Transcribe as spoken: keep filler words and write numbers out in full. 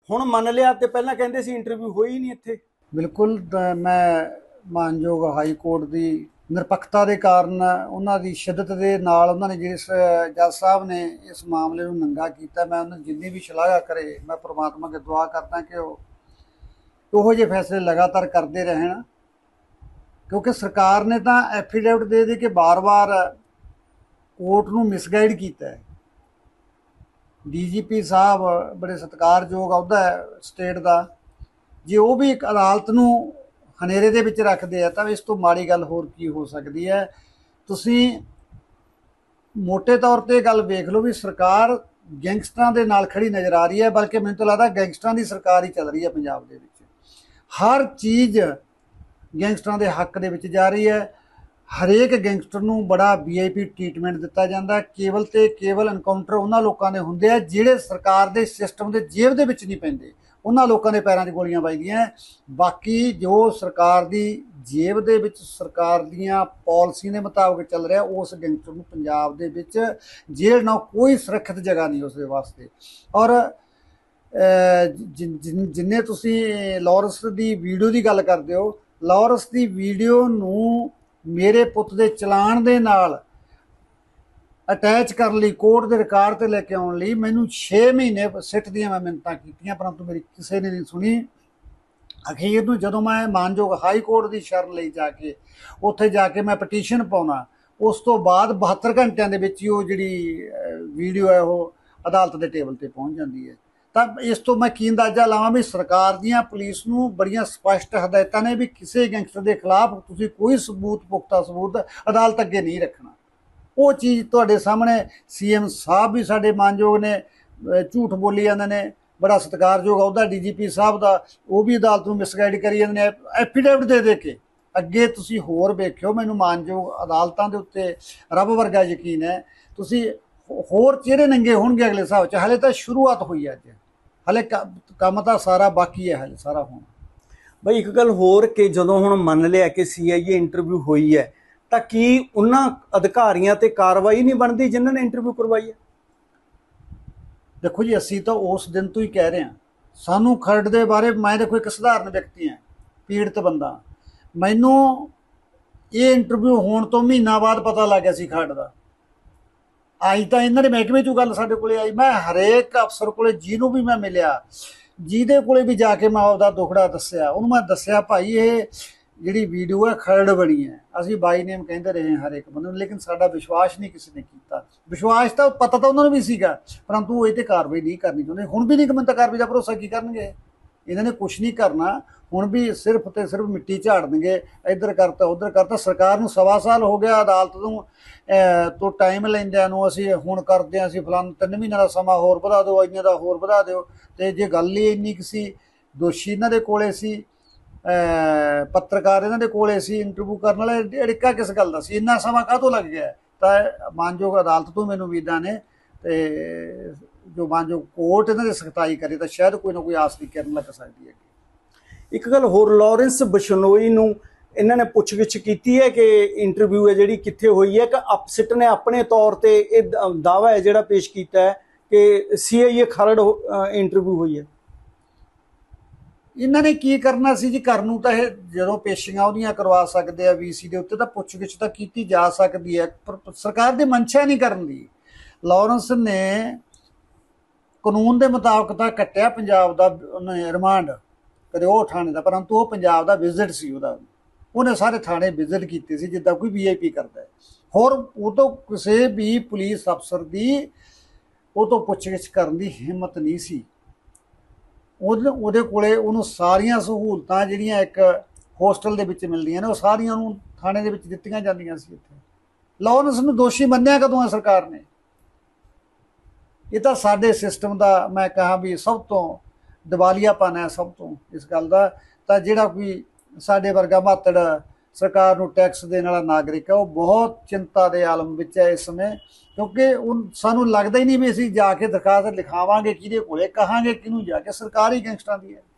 ਹੁਣ ਮੰਨ ਲਿਆ ਤੇ ਪਹਿਲਾਂ ਕਹਿੰਦੇ ਸੀ ਇੰਟਰਵਿਊ ਹੋਈ ਹੀ ਨਹੀਂ ਇੱਥੇ। ਬਿਲਕੁਲ ਮੈਂ ਮਾਨਯੋਗ ਹਾਈ ਕੋਰਟ ਦੀ ਨਿਰਪੱਖਤਾ ਦੇ ਕਾਰਨ ਉਹਨਾਂ ਦੀ ਸ਼ਿੱਦਤ ਦੇ ਨਾਲ ਉਹਨਾਂ ਨੇ ਜਿਸ ਜੱਜ ਸਾਹਿਬ ਨੇ ਇਸ ਮਾਮਲੇ ਨੂੰ ਨੰਗਾ ਕੀਤਾ, ਮੈਂ ਉਹਨਾਂ ਜਿੰਨੀ ਵੀ ਸ਼ਲਾਘਾ ਕਰੇ, ਮੈਂ ਪ੍ਰਮਾਤਮਾ ਅੱਗੇ ਦੁਆ ਕਰਦਾ ਕਿ ਉਹ ਉਹੋ ਜਿਹੇ ਫੈਸਲੇ ਲਗਾਤਾਰ ਕਰਦੇ ਰਹਿਣ, ਕਿਉਂਕਿ ਸਰਕਾਰ ਨੇ ਤਾਂ ਐਫੀਡੇਵਿਟ ਦੇ ਦੇ ਕੇ ਬਾਰ-ਬਾਰ ਕੋਰਟ ਨੂੰ ਮਿਸਗਾਈਡ ਕੀਤਾ ਹੈ। ਡੀ ਜੀ ਪੀ ਸਾਹਿਬ ਬੜੇ ਸਤਿਕਾਰਯੋਗ ਅਹੁਦਾ ਹੈ ਸਟੇਟ ਦਾ, ਜੇ ਉਹ ਵੀ ਇੱਕ ਅਦਾਲਤ ਨੂੰ ਹਨੇਰੇ ਦੇ ਵਿੱਚ ਰੱਖਦੇ ਆ ਤਾਂ ਇਸ ਤੋਂ ਮਾੜੀ ਗੱਲ ਹੋਰ ਕੀ ਹੋ ਸਕਦੀ ਹੈ। ਤੁਸੀਂ ਮੋਟੇ ਤੌਰ 'ਤੇ ਗੱਲ ਵੇਖ ਲਓ ਵੀ ਸਰਕਾਰ ਗੈਂਗਸਟਰਾਂ ਦੇ ਨਾਲ ਖੜੀ ਨਜ਼ਰ ਆ ਰਹੀ ਹੈ, ਬਲਕਿ ਮੈਨੂੰ ਤਾਂ ਲੱਗਦਾ ਗੈਂਗਸਟਰਾਂ ਦੀ ਸਰਕਾਰ ਹੀ ਚੱਲ ਰਹੀ ਹੈ ਪੰਜਾਬ ਦੇ ਵਿੱਚ। ਹਰ ਚੀਜ਼ ਗੈਂਗਸਟਰਾਂ ਦੇ ਹੱਕ ਦੇ ਵਿੱਚ ਜਾ ਰਹੀ ਹੈ। ਹਰੇਕ ਗੈਂਗਸਟਰ ਨੂੰ ਬੜਾ ਵੀ ਆਈ ਪੀ ਟ੍ਰੀਟਮੈਂਟ ਦਿੱਤਾ ਜਾਂਦਾ। ਕੇਵਲ ਤੇ ਕੇਵਲ ਐਨਕਾਊਂਟਰ ਉਹਨਾਂ ਲੋਕਾਂ ਦੇ ਹੁੰਦੇ ਆ ਜਿਹੜੇ ਸਰਕਾਰ ਦੇ ਸਿਸਟਮ ਦੇ ਜੇਬ ਦੇ ਵਿੱਚ ਨਹੀਂ ਪੈਂਦੇ, ਉਹਨਾਂ ਲੋਕਾਂ ਦੇ ਪੈਰਾਂ 'ਚ ਗੋਲੀਆਂ ਵੱਜਦੀਆਂ। ਬਾਕੀ ਜੋ ਸਰਕਾਰ ਦੀ ਜੇਬ ਦੇ ਵਿੱਚ ਸਰਕਾਰ ਦੀਆਂ ਪਾਲਿਸੀ ਦੇ ਮੁਤਾਬਕ ਚੱਲ ਰਿਹਾ, ਉਸ ਗੈਂਗਸਟਰ ਨੂੰ ਪੰਜਾਬ ਦੇ ਵਿੱਚ ਜੇਲ੍ਹ ਨਾਲ ਕੋਈ ਸੁਰੱਖਿਅਤ ਜਗ੍ਹਾ ਨਹੀਂ ਉਸਦੇ ਵਾਸਤੇ। ਔਰ ਜਿੰਨੇ ਤੁਸੀਂ ਲਾਰੈਂਸ ਦੀ ਵੀਡੀਓ ਦੀ ਗੱਲ ਕਰਦੇ ਹੋ, ਲਾਰੈਂਸ ਦੀ ਵੀਡੀਓ ਨੂੰ ਮੇਰੇ ਪੁੱਤ ਦੇ ਚਲਾਨ ਦੇ ਨਾਲ ਅਟੈਚ ਕਰਨ ਲਈ, ਕੋਰਟ ਦੇ ਰਿਕਾਰਡ 'ਤੇ ਲੈ ਕੇ ਆਉਣ ਲਈ ਮੈਨੂੰ ਛੇ ਮਹੀਨੇ ਸਿੱਟ ਦੀਆਂ ਮੈਂ ਮਿੰਨਤਾਂ ਕੀਤੀਆਂ, ਪਰੰਤੂ ਮੇਰੀ ਕਿਸੇ ਨੇ ਨਹੀਂ ਸੁਣੀ। ਅਖੀਰ ਨੂੰ ਜਦੋਂ ਮੈਂ ਮਾਨਯੋਗ ਹਾਈ ਕੋਰਟ ਦੀ ਸ਼ਰਨ ਲਈ ਜਾ ਕੇ ਉੱਥੇ ਜਾ ਕੇ ਮੈਂ ਪਟੀਸ਼ਨ ਪਾਉਣਾ, ਉਸ ਤੋਂ ਬਾਅਦ ਬਹੱਤਰ ਘੰਟਿਆਂ ਦੇ ਵਿੱਚ ਹੀ ਉਹ ਜਿਹੜੀ ਵੀਡੀਓ ਹੈ ਉਹ ਅਦਾਲਤ ਦੇ ਟੇਬਲ 'ਤੇ ਪਹੁੰਚ ਜਾਂਦੀ ਹੈ। ਤਾਂ ਇਸ ਤੋਂ ਮੈਂ ਕੀ ਅੰਦਾਜ਼ਾ ਲਾਵਾਂ ਵੀ ਸਰਕਾਰ ਦੀਆਂ ਪੁਲਿਸ ਨੂੰ ਬੜੀਆਂ ਸਪਸ਼ਟ ਹਦਾਇਤਾਂ ਨੇ ਵੀ ਕਿਸੇ ਗੈਂਗਸਟਰ ਦੇ ਖਿਲਾਫ ਤੁਸੀਂ ਕੋਈ ਸਬੂਤ, ਪੁਖਤਾ ਸਬੂਤ ਅਦਾਲਤ ਅੱਗੇ ਨਹੀਂ ਰੱਖਣਾ। ਉਹ ਚੀਜ਼ ਤੁਹਾਡੇ ਸਾਹਮਣੇ ਸੀ ਐਮ ਸਾਹਿਬ ਵੀ ਸਾਡੇ ਮਾਨਯੋਗ ਨੇ ਝੂਠ ਬੋਲੀ ਜਾਂਦੇ ਨੇ, ਬੜਾ ਸਤਿਕਾਰਯੋਗ ਅਹੁਦਾ ਡੀ ਜੀ ਪੀ ਸਾਹਿਬ ਦਾ, ਉਹ ਵੀ ਅਦਾਲਤ ਨੂੰ ਮਿਸਗਾਈਡ ਕਰੀ ਜਾਂਦੇ ਨੇ ਐਫੀਡੇਵਿਟ ਦੇ ਦੇ ਕੇ। ਅੱਗੇ ਤੁਸੀਂ ਹੋਰ ਵੇਖਿਓ, ਮੈਨੂੰ ਮਾਨਯੋਗ ਅਦਾਲਤਾਂ ਦੇ ਉੱਤੇ ਰੱਬ ਵਰਗਾ ਯਕੀਨ ਹੈ, ਤੁਸੀਂ ਹੋਰ ਚਿਹਰੇ ਨੰਗੇ ਹੋਣਗੇ ਅਗਲੇ ਹਿਸਾਬ 'ਚ। ਹਾਲੇ ਤਾਂ ਸ਼ੁਰੂਆਤ ਹੋਈ ਹੈ, ਅੱਜ ਹਾਲੇ ਕੰਮ ਤਾਂ ਸਾਰਾ ਬਾਕੀ ਹੈ, ਹਾਲੇ ਸਾਰਾ ਹੋਣਾ। ਬਈ ਇੱਕ ਗੱਲ ਹੋਰ ਕਿ ਜਦੋਂ ਹੁਣ ਮੰਨ ਲਿਆ ਕਿ ਸੀ ਆਈ ਏ ਇੰਟਰਵਿਊ ਹੋਈ ਹੈ, ਤਾਂ ਕੀ ਉਹਨਾਂ ਅਧਿਕਾਰੀਆਂ ਤੇ ਕਾਰਵਾਈ ਨਹੀਂ ਬਣਦੀ ਜਿਨ੍ਹਾਂ ਨੇ ਇੰਟਰਵਿਊ ਕਰਵਾਈ ਹੈ? ਦੇਖੋ ਜੀ, ਅਸੀਂ ਤਾਂ ਉਸ ਦਿਨ ਤੋਂ ਹੀ ਕਹਿ ਰਹੇ ਹਾਂ, ਸਾਨੂੰ ਖਰੜ ਦੇ ਬਾਰੇ, ਮੈਂ ਦੇਖੋ ਇੱਕ ਸਧਾਰਨ ਵਿਅਕਤੀ ਹਾਂ, ਪੀੜਤ ਬੰਦਾ, ਮੈਨੂੰ ਇਹ ਇੰਟਰਵਿਊ ਹੋਣ ਤੋਂ ਮਹੀਨਾ ਬਾਅਦ ਪਤਾ ਲੱਗ ਗਿਆ ਸੀ ਖਰੜ ਦਾ। ਅੱਜ ਤਾਂ ਇਹਨਾਂ ਦੇ ਮਹਿਕਮੇ 'ਚੋਂ ਗੱਲ ਸਾਡੇ ਕੋਲੇ ਆਈ। ਮੈਂ ਹਰੇਕ ਅਫਸਰ ਕੋਲੇ ਜਿਹਨੂੰ ਵੀ ਮੈਂ ਮਿਲਿਆ, ਜਿਹਦੇ ਕੋਲੇ ਵੀ ਜਾ ਕੇ ਮੈਂ ਉਹਦਾ ਦੁਖੜਾ ਦੱਸਿਆ, ਉਹਨੂੰ ਮੈਂ ਦੱਸਿਆ ਭਾਈ ਇਹ ਜਿਹੜੀ ਵੀਡੀਓ ਹੈ ਖਰੜ ਬਣੀ ਹੈ। ਅਸੀਂ ਬਾਈ ਨੇਮ ਕਹਿੰਦੇ ਰਹੇ ਹਰ ਇੱਕ ਬੰਦੇ ਨੂੰ, ਲੇਕਿਨ ਸਾਡਾ ਵਿਸ਼ਵਾਸ ਨਹੀਂ ਕਿਸੇ ਨੇ ਕੀਤਾ। ਵਿਸ਼ਵਾਸ ਤਾਂ ਪਤਾ ਤਾਂ ਉਹਨਾਂ ਨੂੰ ਵੀ ਸੀਗਾ, ਪਰੰਤੂ ਇਹ 'ਤੇ ਕਾਰਵਾਈ ਨਹੀਂ ਕਰਨੀ ਚਾਹੁੰਦੇ। ਹੁਣ ਵੀ ਨਹੀਂ ਕਿ ਤਾਂ ਕਾਰਵਾਈ ਦਾ ਭਰੋਸਾ ਕੀ ਕਰਨਗੇ, ਇਹਨਾਂ ਨੇ ਕੁਛ ਨਹੀਂ ਕਰਨਾ। ਹੁਣ ਵੀ ਸਿਰਫ ਤੇ ਸਿਰਫ ਮਿੱਟੀ ਝਾੜ ਦੇਣਗੇ, ਇੱਧਰ ਕਰਤਾ ਉੱਧਰ ਕਰਤਾ। ਸਰਕਾਰ ਨੂੰ ਸਵਾ ਸਾਲ ਹੋ ਗਿਆ ਅਦਾਲਤ ਨੂੰ ਤੋਂ ਟਾਈਮ ਲੈਂਦਿਆਂ ਨੂੰ, ਅਸੀਂ ਹੁਣ ਕਰਦੇ ਹਾਂ, ਅਸੀਂ ਫਲਾਨ ਤਿੰਨ ਮਹੀਨਿਆਂ ਦਾ ਸਮਾਂ ਹੋਰ ਵਧਾ ਦਿਓ, ਇੰਨੇ ਦਾ ਹੋਰ ਵਧਾ ਦਿਓ। ਅਤੇ ਜੇ ਗੱਲ ਹੀ ਇੰਨੀ ਕੁ ਸੀ, ਦੋਸ਼ੀ ਇਹਨਾਂ ਦੇ ਕੋਲੇ ਸੀ, ਪੱਤਰਕਾਰ ਇਹਨਾਂ ਦੇ ਕੋਲੇ ਸੀ, ਇੰਟਰਵਿਊ ਕਰਨ ਵਾਲੇ, ਅੜਿੱਕਾ ਕਿਸ ਗੱਲ ਦਾ ਸੀ, ਇੰਨਾ ਸਮਾਂ ਕਾਹਤੋਂ ਲੱਗ ਗਿਆ? ਤਾਂ ਮਾਨਯੋਗ ਅਦਾਲਤ ਤੋਂ ਮੈਨੂੰ ਉਮੀਦਾਂ ਨੇ, ਅਤੇ ਜੋ ਮਾਨਯੋਗ ਕੋਰਟ ਇਹਨਾਂ ਦੀ ਸਖਤਾਈ ਕਰੇ ਤਾਂ ਸ਼ਾਇਦ ਕੋਈ ਨਾ ਕੋਈ ਆਸ ਦੀ ਕਿਰਨ ਲੱਗ ਸਕਦੀ ਹੈ। ਇੱਕ ਗੱਲ ਹੋਰ, ਲਾਰੈਂਸ ਬਿਸ਼ਨੋਈ ਨੂੰ ਇਹਨਾਂ ਨੇ ਪੁੱਛਗਿੱਛ ਕੀਤੀ ਹੈ ਕਿ ਇੰਟਰਵਿਊ ਹੈ ਜਿਹੜੀ ਕਿੱਥੇ ਹੋਈ ਹੈ, ਕਿ ਅਪਸਿਟ ਨੇ ਆਪਣੇ ਤੌਰ 'ਤੇ ਇਹ ਦਾਅਵਾ ਹੈ ਜਿਹੜਾ ਪੇਸ਼ ਕੀਤਾ ਹੈ ਕਿ ਸੀ ਆਈ ਏ ਖਰੜ ਇੰਟਰਵਿਊ ਹੋਈ ਹੈ? ਇਹਨਾਂ ਨੇ ਕੀ ਕਰਨਾ ਸੀ ਜੀ? ਕਰਨ ਨੂੰ ਤਾਂ ਇਹ ਜਦੋਂ ਪੇਸ਼ੀਆਂ ਉਹਦੀਆਂ ਕਰਵਾ ਸਕਦੇ ਆ ਵੀ ਸੀ ਦੇ ਉੱਤੇ, ਤਾਂ ਪੁੱਛਗਿੱਛ ਤਾਂ ਕੀਤੀ ਜਾ ਸਕਦੀ ਹੈ, ਪਰ ਸਰਕਾਰ ਦੀ ਮਨਸ਼ਾ ਨਹੀਂ ਕਰਨ ਦੀ। ਲਾਰੈਂਸ ਨੇ ਕਾਨੂੰਨ ਦੇ ਮੁਤਾਬਕ ਤਾਂ ਕੱਟਿਆ ਪੰਜਾਬ ਦਾ ਉਹਨੇ ਰਿਮਾਂਡ, ਕਦੇ ਉਹ ਥਾਣੇ ਦਾ, ਪਰੰਤੂ ਉਹ ਪੰਜਾਬ ਦਾ ਵਿਜ਼ਿਟ ਸੀ ਉਹਦਾ, ਉਹਨੇ ਸਾਰੇ ਥਾਣੇ ਵਿਜ਼ਿਟ ਕੀਤੇ ਸੀ ਜਿੱਦਾਂ ਕੋਈ ਵੀ ਆਈ ਪੀ ਕਰਦਾ ਹੈ। ਹੋਰ ਉਹ ਤੋਂ ਕਿਸੇ ਵੀ ਪੁਲਿਸ ਅਫਸਰ ਦੀ ਉਹ ਤੋਂ ਪੁੱਛਗਿੱਛ ਕਰਨ ਦੀ ਹਿੰਮਤ ਨਹੀਂ ਸੀ। ਉਹਦੇ ਉਹਦੇ ਕੋਲੇ ਉਹਨੂੰ ਸਾਰੀਆਂ ਸਹੂਲਤਾਂ ਜਿਹੜੀਆਂ ਇੱਕ ਹੋਸਟਲ ਦੇ ਵਿੱਚ ਮਿਲਦੀਆਂ ਨੇ, ਉਹ ਸਾਰੀਆਂ ਉਹਨੂੰ ਥਾਣੇ ਦੇ ਵਿੱਚ ਦਿੱਤੀਆਂ ਜਾਂਦੀਆਂ ਸੀ। ਇੱਥੇ ਲਾਰੈਂਸ ਨੂੰ ਦੋਸ਼ੀ ਮੰਨਿਆ ਕਦੋਂ ਹੈ ਸਰਕਾਰ ਨੇ? ਇਹ ਤਾਂ ਸਾਡੇ ਸਿਸਟਮ ਦਾ ਮੈਂ ਕਹਾਂ ਵੀ ਸਭ ਤੋਂ ਦਿਵਾਲੀਆਪਨ ਹੈ ਸਭ ਤੋਂ ਇਸ ਗੱਲ ਦਾ। ਤਾਂ ਜਿਹੜਾ ਕੋਈ ਸਾਡੇ ਵਰਗਾ ਮਾਤੜ ਸਰਕਾਰ ਨੂੰ ਟੈਕਸ ਦੇਣ ਵਾਲਾ ਨਾਗਰਿਕ ਹੈ, ਉਹ ਬਹੁਤ ਚਿੰਤਾ ਦੇ ਆਲਮ ਵਿੱਚ ਹੈ ਇਸ ਸਮੇਂ, ਕਿਉਂਕਿ ਉਹ ਸਾਨੂੰ ਲੱਗਦਾ ਹੀ ਨਹੀਂ ਵੀ ਅਸੀਂ ਜਾ ਕੇ ਦਰਖਾਸਤ ਲਿਖਾਵਾਂਗੇ ਕਿਹਦੇ ਕੋਲੇ, ਕਹਾਂਗੇ ਕਿਹਨੂੰ ਜਾ ਕੇ, ਸਰਕਾਰ ਹੀ ਗੈਂਗਸਟਰਾਂ ਦੀ ਹੈ।